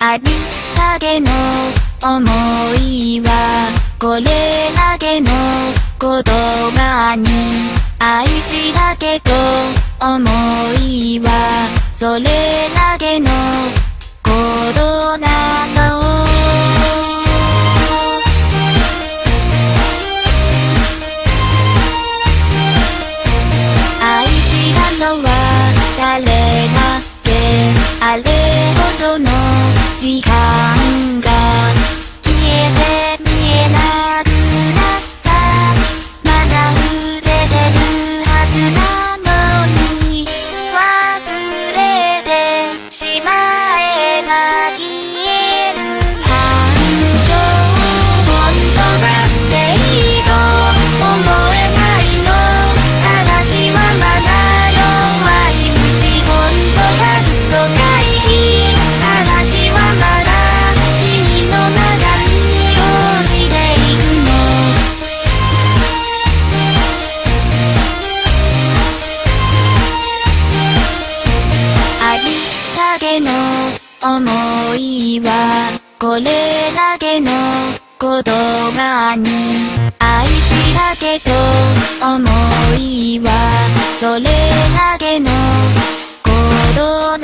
ありだけの想いはこれだけの言葉に愛しだけと思いはそれだけのことなの愛したのは誰だってあれほどの時間が消えて見えなくなったまだ触れてるはずなのに忘れてしまえば消える感情本当だっていいと思えないの話はまだ弱い虫本当はずっと大事話はまだ君の中に落ちていくのありだけの想いはこれだけの言葉に愛しだけと思いはそれだけのこと